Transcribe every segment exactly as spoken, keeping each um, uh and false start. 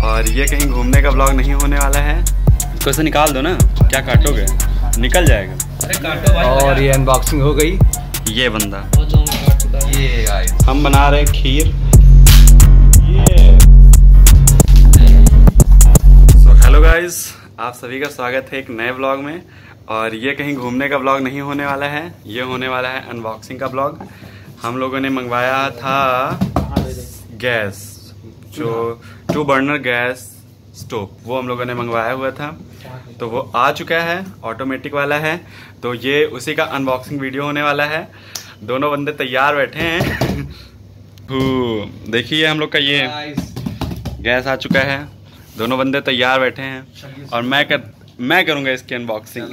और ये कहीं घूमने का ब्लॉग नहीं होने वाला है। इसको से निकाल दो ना, क्या काटोगे, निकल जाएगा। अरे काटो भाई। और ये अनबॉक्सिंग हो गई। ये बंदा ये गाइस हम बना रहे खीर। ये सो हेलो गाइस, आप सभी का स्वागत है एक नए ब्लॉग में। और ये कहीं घूमने का ब्लॉग नहीं होने वाला है, ये होने वाला है अनबॉक्सिंग का ब्लॉग। हम लोगों ने मंगवाया था गैस, जो टू बर्नर गैस स्टोव, वो हम लोगों ने मंगवाया हुआ था। तो वो आ चुका है, ऑटोमेटिक वाला है। तो ये उसी का अनबॉक्सिंग वीडियो होने वाला है। दोनों बंदे तैयार बैठे हैं। देखिए हम लोग का ये गैस आ चुका है, दोनों बंदे तैयार बैठे हैं और मैं कर मैं करूंगा इसकी अनबॉक्सिंग।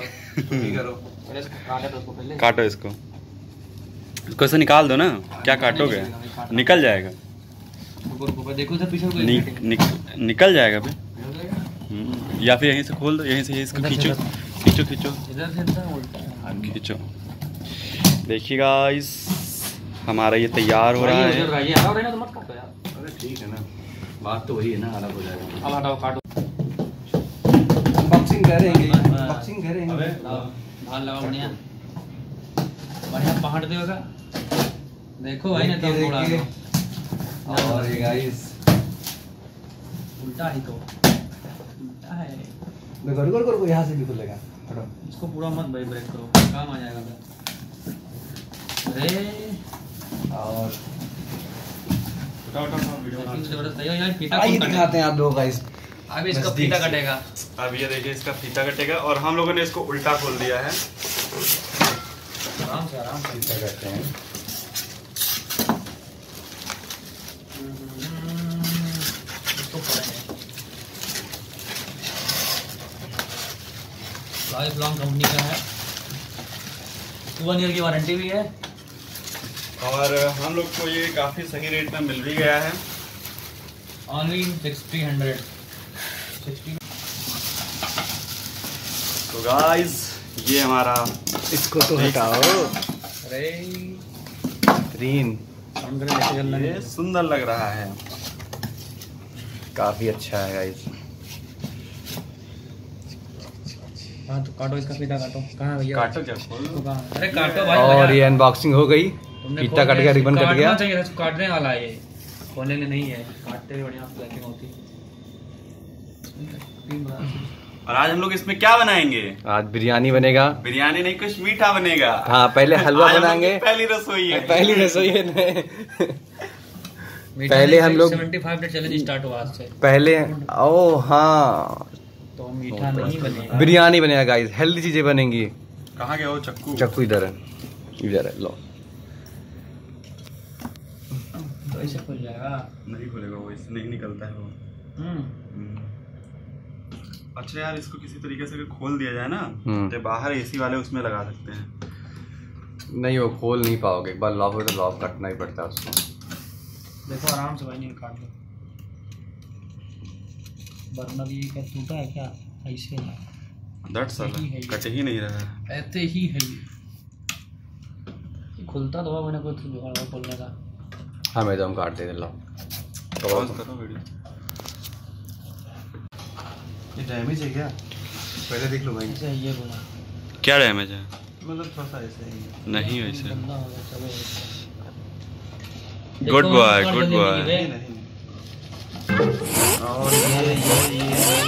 काटो इसको, इसको से निकाल दो ना, क्या काटोगे, निकल जाएगा। देखो सर पीछे नि, नि, निकल जाएगा फिर, या फिर यहीं से खोल दो, यहीं से इसको खींचो खींचो खींचो खींचो। देखिए गाइस, हमारा ये तैयार हो रहा है। ठीक है ना, बात तो वही है ना, अलग हो जाएगा। अब हटाओ, काटो, अनबॉक्सिंग करेंगे, अनबॉक्सिंग करेंगे। धान लगाओ, बढ़िया बढ़िया पहाड़ देगा। देखो भाई ने तो थोड़ा और ये गाइस उल्टा ही तो उल्टा है। देखो देखो देखो, यहाँ से भी खुलेगा। हटो, इसको पूरा मत भाई, ब्रेक करो, काम आ जाएगा। अरे और उठाओ उठाओ वीडियो जबरदस्त है यार। फीता आइए कौन दिखाते हैं आप लोग गाइस। अब इसका फीता कटेगा। अब ये देखिए इसका फीता कटेगा और हम लोगों ने इसको उल्टा खोल दिया है। आराम से आराम से फीता करते हैं। इसको पड़ेंगे। लाइफ लॉन्ग कंपनी का है, वन ईयर की वारंटी भी है और हम लोग को ये काफी सही रेट में मिल भी गया है। Only sixty hundred sixty. तो गाइस ये हमारा, इसको तो हटाओ। अरे ग्रीन ये सुंदर लग रहा है, काफी अच्छा है गाइस। हाँ तो काटो इसका फीता, काटो। कहाँ भैया, काटो क्या खोल दो। कहाँ? अरे काटो भाई। और ये अनबॉक्सिंग हो गई, फीता कट गया, रिबन कट गया। चाहिए था, काटने वाला है ये, खोलने के नहीं है। काटते ही बढ़िया पैकिंग होती। और आज हम लोग इसमें क्या बनाएंगे? आज बिरयानी बनेगा। बिरयानी नहीं, कुछ मीठा बनेगा। हाँ, पहले हलवा आज हम लोग बनाएंगे। की पहली रसोई है, पहली रसोई है। पहले हम लोग पचहत्तर डे चैलेंज स्टार्ट हुआ आज से। पहले ओ हाँ, तो मीठा नहीं बनेगा, बिरयानी बनेगा गाइस, हेल्दी चीजें बनेंगी। कहाँ गया वो चक्कू? चक्कू इधर है, इधर है, लो। तो ऐसे खुल जाएगा। नहीं खुलेगा वो, इससे नहीं निकलता है वो। हम्म अच्छा यार, इसको किसी तरीके से खोल दिया जाए ना, हम्म। तो बाहर एसी वाले उसमें लगा सकते हैं। नहीं, वो खोल नहीं पाओगे, एक बार लॉक हो तो लॉक कटना ही पड़ता है उसको। देखो आराम से भाई, नहीं काट दो। बर्नर ये क्या टूटा है क्या? ऐसे है, दट साला कट ही नहीं रहा है, ऐसे ही है ये। खुलता तो मैंने कोई जुगाड़ खोलने का। हाँ, मैं तो हम काट देते, लो। पॉज करो वीडियो। ये डैमेज है क्या? पहले देख लो भाई। ऐसे ये बोला, क्या डैमेज है? मतलब थोड़ा सा ऐसे ही। नहीं वैसे। गंदा हो गया, चलो गुड बॉय, गुड बॉय। और ये ये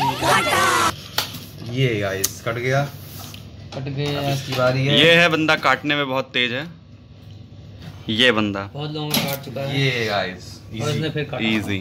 ये ये गाइस कट गया, कट गया। इसकी बारी है। ये है बंदा, काटने में बहुत तेज है ये बंदा। बहुत लोगों ने काट चुका है ये गाइस और इसने फिर काटा। इजी।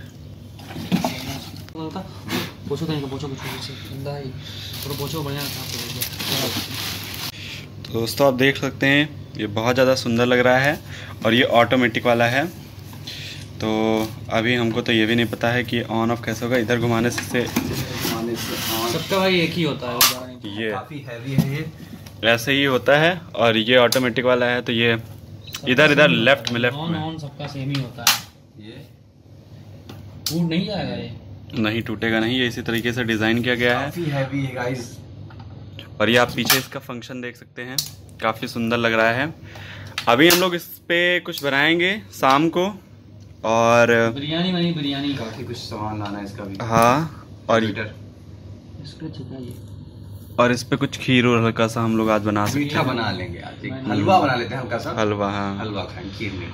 पोछो कहीं का, पोछो कुछ कुछ गंदा है, थोड़ा पोछो बढ़िया था। तो दोस्तों आप देख सकते हैं, ये बहुत ज़्यादा सुंदर लग रहा है और ये ऑटोमेटिक वाला है। तो अभी हमको तो ये भी नहीं पता है कि ऑन ऑफ कैसे होगा। इधर घुमाने से सबका भाई एक ही होता है। ये काफी हैवी है, ये ऐसे ही होता है। और ये ऑटोमेटिक वाला है, तो ये इधर इधर लेफ्ट में लेफ्ट में ऑन सबका सेम ही होता है। ये टूट नहीं जाएगा, ये नहीं टूटेगा नहीं। ये इसी तरीके से डिज़ाइन किया गया है। काफी हैवी है गाइस। और ये आप पीछे इसका फंक्शन देख सकते हैं, काफ़ी सुंदर लग रहा है। अभी हम लोग इस पे कुछ बनाएंगे शाम को, और बिरयानी बनी बिरयानी। काफी कुछ सामान लाना है इसका भी। हाँ, और इसका चाहिए और इस पे कुछ खीर और हल्का सा हम लोग आज बना सकते मीठा बना लेंगे आज, एक हलवा बना लेते हैं हल्का सा। हलवा, हाँ हलवा खाएं खीर में।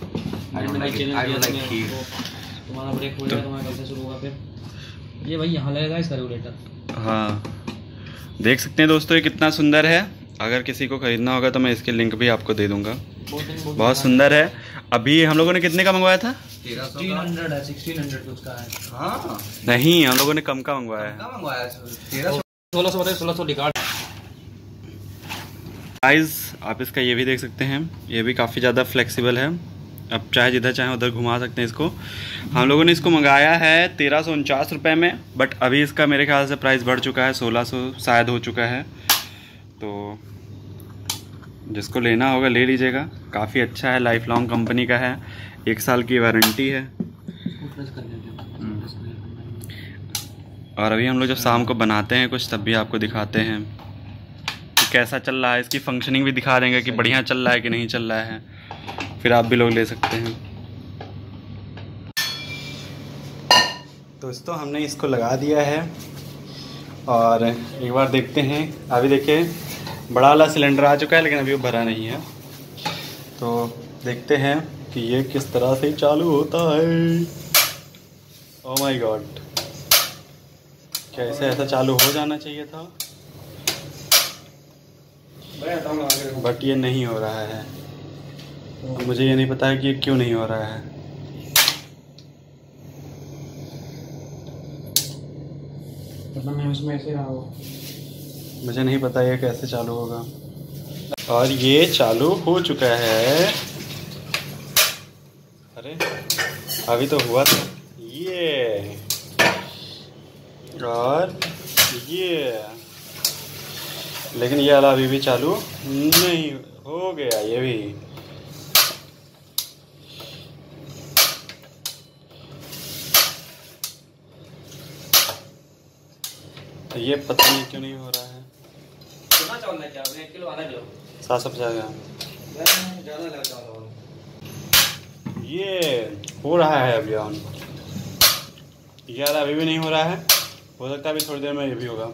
तुम्हारा ब्रेक हो जाएगा, तुम्हारा कल से शुरू होगा फिर। ये भाई यहाँ लगेगा इसका रेगुलेटर। हाँ, देख सकते हैं दोस्तों ये कितना सुंदर है। अगर किसी को खरीदना होगा तो मैं इसके लिंक भी आपको दे दूंगा। बहुत सुंदर है। अभी हम लोगों ने कितने का मंगवाया था? तेरह सौ सोलह सौ है, सोलह सौ कुछ का है। हाँ नहीं, हम लोगों ने कम का मंगवाया है। क्या मंगवाया? तेरह सौ सोलह सौ बताइए, सोलह सौ रिकॉर्ड। गाइस आप इसका ये भी देख सकते हैं, ये भी काफ़ी ज़्यादा फ्लेक्सिबल है। अब चाहे जिधर चाहे उधर घुमा सकते हैं इसको। हम लोगों ने इसको मंगाया है तेरह सौ उनचास रुपये में, बट अभी इसका मेरे ख्याल से प्राइस बढ़ चुका है, सोलह सौ शायद हो चुका है। तो जिसको लेना होगा ले लीजिएगा। काफ़ी अच्छा है, लाइफ लॉन्ग कंपनी का है, एक साल की वारंटी है। और अभी हम लोग जब शाम को बनाते हैं कुछ, तब भी आपको दिखाते हैं कि कैसा चल रहा है। इसकी फंक्शनिंग भी दिखा देंगे कि बढ़िया चल रहा है कि नहीं चल रहा है, फिर आप भी लोग ले सकते हैं। दोस्तों हमने इसको लगा दिया है और एक बार देखते हैं। अभी देखिए बड़ा वाला सिलेंडर आ चुका है, लेकिन अभी वो भरा नहीं है। तो देखते हैं कि ये किस तरह से चालू होता है। ओह माय गॉड, क्या ऐसे ऐसा चालू हो जाना चाहिए था, बट ये नहीं हो रहा है। मुझे ये नहीं पता है कि ये क्यों नहीं हो रहा है। उसमें ऐसे रहा हो, मुझे नहीं पता ये कैसे चालू होगा। और ये चालू हो चुका है। अरे अभी तो हुआ था ये, और ये, लेकिन ये वाला अभी भी चालू नहीं हो गया। ये भी तो ये पता नहीं क्यों नहीं हो रहा है। कितना चावल लेके आओगे? एक किलो, आधा किलो? सात सौ पचास ग्राम ज़्यादा लगा चावल। ये हो रहा है अभी ऑन। यार अभी भी नहीं हो रहा है, हो सकता है अभी थोड़ी देर में ये भी होगा।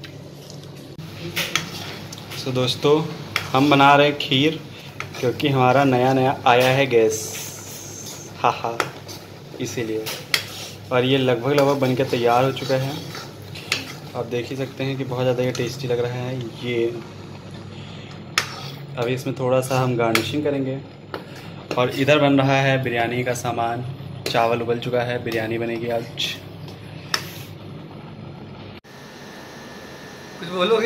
सो so, दोस्तों हम बना रहे हैं खीर, क्योंकि हमारा नया नया आया है गैस, हा हा, इसीलिए। और ये लगभग लगभग बन के तैयार हो चुका है। आप देख ही सकते हैं कि बहुत ज़्यादा ये टेस्टी लग रहा है ये। अभी इसमें थोड़ा सा हम गार्निशिंग करेंगे। और इधर बन रहा है बिरयानी का सामान। चावल उबल चुका है, बिरयानी बनेगी आज। कुछ बोलोगे?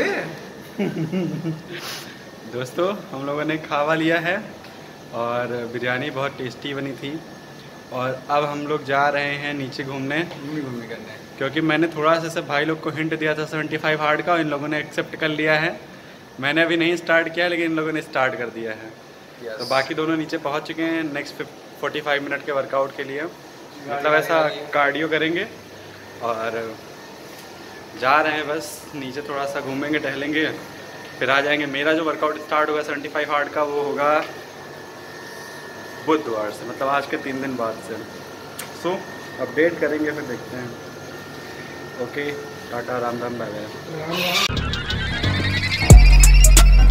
दोस्तों हम लोगों ने खावा लिया है और बिरयानी बहुत टेस्टी बनी थी। और अब हम लोग जा रहे हैं नीचे घूमने घूमने करने, क्योंकि मैंने थोड़ा सा से भाई लोग को हिंट दिया था सेवेंटी फाइव हार्ड का, इन लोगों ने एक्सेप्ट कर लिया है। मैंने अभी नहीं स्टार्ट किया, लेकिन इन लोगों ने स्टार्ट कर दिया है। yes. तो बाकी दोनों नीचे पहुंच चुके हैं नेक्स्ट फोर्टी फाइव मिनट के वर्कआउट के लिए। मतलब ऐसा कार्डियो करेंगे और जा रहे हैं बस नीचे, थोड़ा सा घूमेंगे टहलेंगे, फिर आ जाएंगे। मेरा जो वर्कआउट स्टार्ट होगा सेवेंटी फाइव हार्ड का, वो होगा बुधवार से, मतलब आज के तीन दिन बाद से। सो अपडेट करेंगे, फिर देखते हैं। ओके, टाटा, राम राम, बाय बाय।